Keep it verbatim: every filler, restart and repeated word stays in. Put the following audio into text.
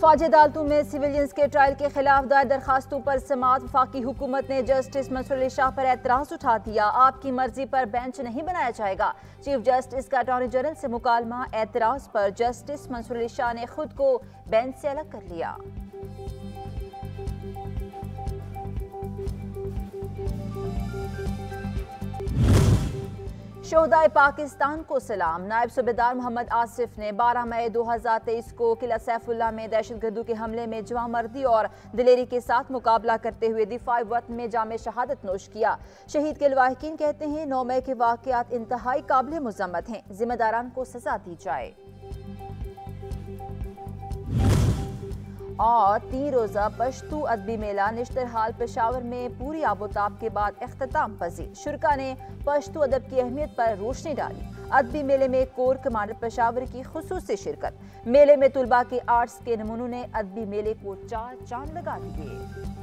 फौजी अदालतों में सिविलियंस के ट्रायल के खिलाफ दायर दरखास्तों पर समाअत। वफाकी हुकूमत ने जस्टिस मंसूर अली शाह पर एतराज उठा दिया। आपकी मर्जी पर बेंच नहीं बनाया जाएगा। चीफ जस्टिस का अटॉर्नी जनरल से मुकालमा। एतराज पर जस्टिस मंसूर अली शाह ने खुद को बेंच से अलग कर लिया। शोहदाए पाकिस्तान को सलाम। नायब सूबेदार मोहम्मद आसिफ ने बारह मई दो हजार तेईस को किला सैफुल्ला में दहशतगर्दों के हमले में जवां मर्दी और दिलेरी के साथ मुकाबला करते हुए दिफाई वतन में जामे शहादत नोश किया। शहीद के लवाहिकीन कहते हैं नौ मई के वाकयात इंतहाई काबिल मुज़म्मत हैं। जिम्मेदारान को सजा दी जाए। और तीन रोजा पश्तू अदबी मेला निश्तरहाल पेशावर में पूरी आबोताब के बाद इख्तिताम पजीर। शुरका ने पश्तू अदब की अहमियत पर रोशनी डाली। अदबी मेले में कोर कमांडर पेशावर की खुसूसी शिरकत। मेले में तुलबा के आर्ट्स के नमूनों ने अदबी मेले को चार चांद लगा दिए।